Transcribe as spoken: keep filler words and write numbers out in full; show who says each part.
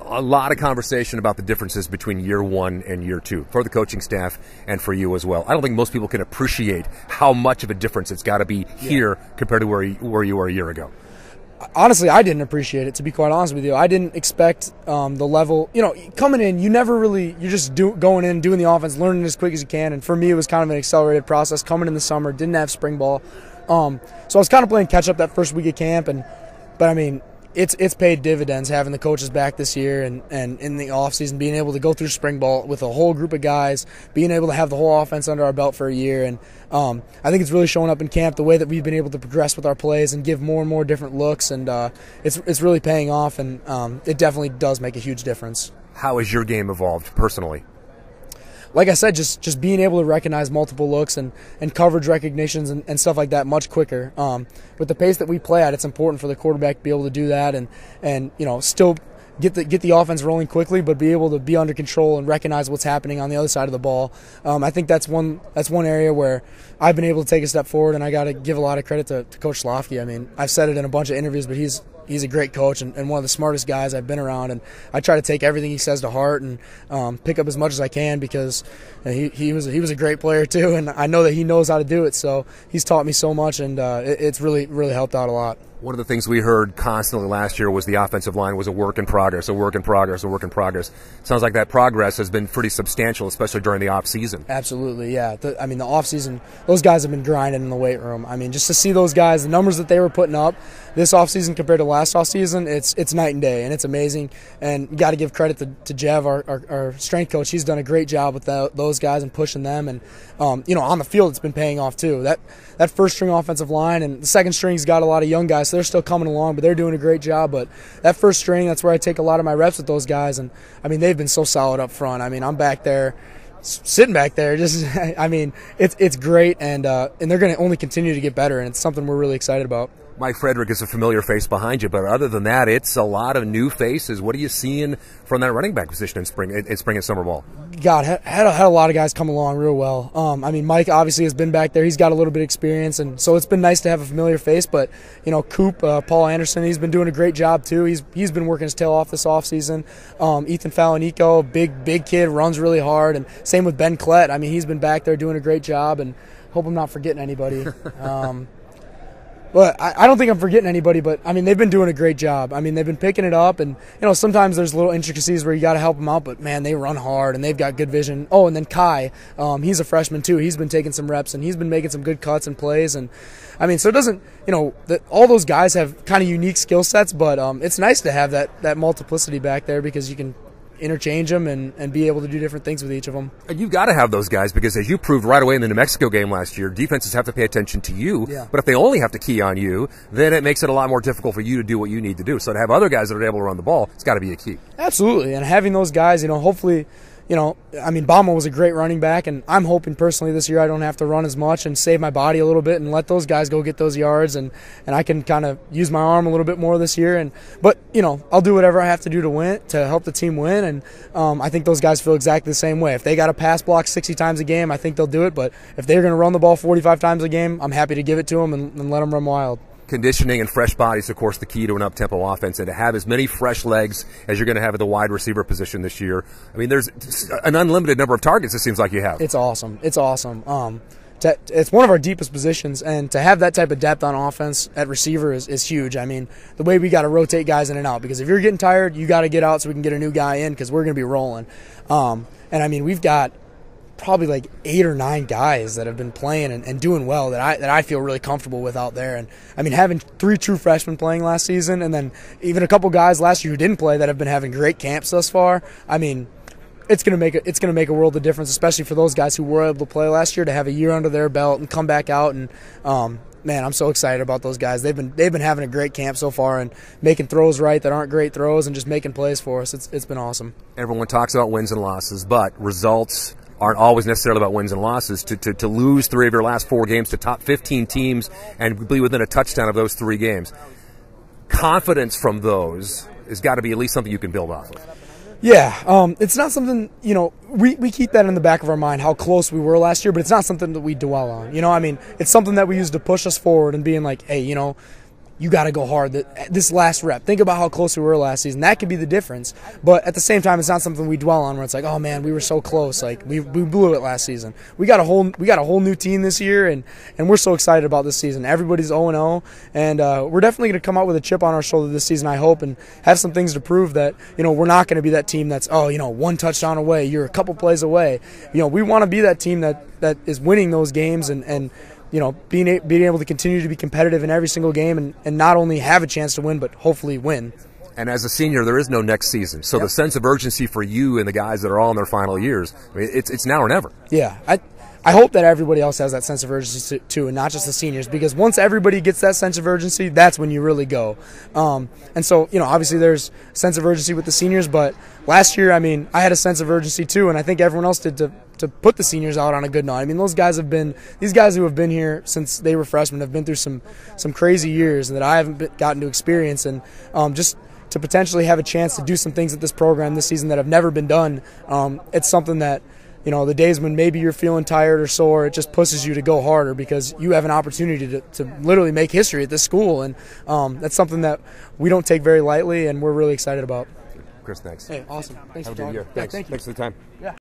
Speaker 1: a lot of conversation about the differences between year one and year two for the coaching staff and for you as well. I don't think most people can appreciate how much of a difference it's got to be here yeah. compared to where you, where you were a year ago.
Speaker 2: Honestly, I didn't appreciate it, to be quite honest with you. I didn't expect um, the level. You know, coming in, you never really, you're just do, going in, doing the offense, learning as quick as you can. And for me, it was kind of an accelerated process coming in the summer, didn't have spring ball. Um, so I was kind of playing catch up that first week of camp. and But, I mean, it's it's paid dividends having the coaches back this year and, and in the offseason, being able to go through spring ball with a whole group of guys, being able to have the whole offense under our belt for a year. And um, I think it's really showing up in camp, the way that we've been able to progress with our plays and give more and more different looks. And uh, it's, it's really paying off, and um, it definitely does make a huge difference.
Speaker 1: How has your game evolved personally?
Speaker 2: Like I said, just just being able to recognize multiple looks and, and coverage recognitions and, and stuff like that much quicker. Um, with the pace that we play at, it's important for the quarterback to be able to do that and, and you know, still get the get the offense rolling quickly, but be able to be under control and recognize what's happening on the other side of the ball. Um, I think that's one that's one area where I've been able to take a step forward, and I got to give a lot of credit to, to Coach Slofsky. I mean, I've said it in a bunch of interviews, but he's he's a great coach and, and one of the smartest guys I've been around, and I try to take everything he says to heart and um, pick up as much as I can, because he he was he was a great player too, and I know that he knows how to do it. So he's taught me so much, and uh, it, it's really really helped out a lot.
Speaker 1: One of the things we heard constantly last year was the offensive line was a work in progress, a work in progress, a work in progress. Sounds like that progress has been pretty substantial, especially during the off season.
Speaker 2: Absolutely, yeah. The, I mean, the off season, those guys have been grinding in the weight room. I mean, just to see those guys, the numbers that they were putting up this off season compared to last off season, it's it's night and day, and it's amazing. And you got to give credit to, to Jeff, our, our our strength coach. He's done a great job with the, those guys and pushing them. And um, you know, on the field, it's been paying off too. That that first string offensive line and the second string's got a lot of young guys, so they're still coming along, but they're doing a great job. But that first string, that's where I take a lot of my reps with those guys, and I mean, they've been so solid up front. I mean, I'm back there, sitting back there, just I mean, it's it's great, and uh, and they're going to only continue to get better, and it's something we're really excited about.
Speaker 1: Mike Frederick is a familiar face behind you, but other than that, it's a lot of new faces. What are you seeing from that running back position in spring, in spring and summer ball?
Speaker 2: God, had, had, a, had a lot of guys come along real well. Um, I mean, Mike obviously has been back there. He's got a little bit of experience, and so it's been nice to have a familiar face. But, you know, Coop, uh, Paul Anderson, he's been doing a great job too. He's he's been working his tail off this offseason. Um, Ethan Falanico, big, big kid, runs really hard. And same with Ben Klett. I mean, he's been back there doing a great job, and hope I'm not forgetting anybody. Um But I, I don't think I'm forgetting anybody, but, I mean, they've been doing a great job. I mean, they've been picking it up, and, you know, sometimes there's little intricacies where you got to help them out, but, man, they run hard, and they've got good vision. Oh, and then Kai, um, he's a freshman, too. He's been taking some reps, and he's been making some good cuts and plays. And, I mean, so it doesn't, you know, the, all those guys have kind of unique skill sets, but um, it's nice to have that, that multiplicity back there, because you can interchange them and, and be able to do different things with each of them.
Speaker 1: And you've got to have those guys, because as you proved right away in the New Mexico game last year, defenses have to pay attention to you.
Speaker 2: Yeah.
Speaker 1: But if they only have to key on you, then it makes it a lot more difficult for you to do what you need to do. So to have other guys that are able to run the ball, it's got to be a key.
Speaker 2: Absolutely. And having those guys, you know, hopefully, you know, I mean, Bama was a great running back, and I'm hoping personally this year I don't have to run as much and save my body a little bit and let those guys go get those yards, and, and I can kind of use my arm a little bit more this year. And but, you know, I'll do whatever I have to do to win, to help the team win, and um, I think those guys feel exactly the same way. If they got to pass block sixty times a game, I think they'll do it, but if they're going to run the ball forty-five times a game, I'm happy to give it to them and, and let them run wild.
Speaker 1: Conditioning and fresh bodies, of course, the key to an up-tempo offense, and to have as many fresh legs as you're going to have at the wide receiver position this year. I mean, there's an unlimited number of targets, it seems like you have.
Speaker 2: It's awesome. It's awesome. Um, to, it's one of our deepest positions, and to have that type of depth on offense at receiver is, is huge. I mean, the way we got to rotate guys in and out, because if you're getting tired, you got to get out so we can get a new guy in, because we're going to be rolling. Um, and, I mean, we've got probably like eight or nine guys that have been playing and, and doing well that I that I feel really comfortable with out there. And I mean, having three true freshmen playing last season, and then even a couple guys last year who didn't play that have been having great camps thus far. I mean, it's gonna make a, it's gonna make a world of difference, especially for those guys who were able to play last year, to have a year under their belt and come back out. And um, man, I'm so excited about those guys. They've been they've been having a great camp so far, and making throws right that aren't great throws, and just making plays for us. It's it's been awesome.
Speaker 1: Everyone talks about wins and losses, but results aren't always necessarily about wins and losses. To, to, to lose three of your last four games to top fifteen teams and be within a touchdown of those three games, confidence from those has got to be at least something you can build off of.
Speaker 2: Yeah, um, it's not something, you know, we, we keep that in the back of our mind, how close we were last year, but it's not something that we dwell on. You know, I mean, it's something that we use to push us forward and being like, hey, you know, you got to go hard this last rep. Think about how close we were last season. That could be the difference. But at the same time, it's not something we dwell on where it's like, oh man, we were so close. Like we, we blew it last season. We got a whole we got a whole new team this year, and, and we're so excited about this season. Everybody's oh and oh, and uh, we're definitely going to come out with a chip on our shoulder this season, I hope, and have some things to prove that, you know, we're not going to be that team that's, oh, you know, one touchdown away, you're a couple plays away. You know, we want to be that team that, that is winning those games and, and you know, being, a, being able to continue to be competitive in every single game and, and not only have a chance to win, but hopefully win.
Speaker 1: And as a senior, there is no next season. So yep. the sense of urgency for you and the guys that are all in their final years, I mean, it's it's now or never.
Speaker 2: Yeah. I I hope that everybody else has that sense of urgency too, and not just the seniors, because once everybody gets that sense of urgency, that's when you really go. Um, and so, you know, obviously there's a sense of urgency with the seniors, but last year, I mean, I had a sense of urgency too, and I think everyone else did to, to put the seniors out on a good note. I mean, those guys have been, these guys who have been here since they were freshmen have been through some, some crazy years that I haven't been, gotten to experience, and um, just to potentially have a chance to do some things at this program this season that have never been done, um, it's something that, you know, the days when maybe you're feeling tired or sore, it just pushes you to go harder because you have an opportunity to, to literally make history at this school. And um, that's something that we don't take very lightly, and we're really excited about.
Speaker 1: Chris, thanks.
Speaker 2: Hey, awesome. Thanks
Speaker 1: Have
Speaker 2: for
Speaker 1: a good
Speaker 2: talking.
Speaker 1: year. Thanks.
Speaker 2: Yeah, thank you.
Speaker 1: Thanks for the time.
Speaker 2: Yeah.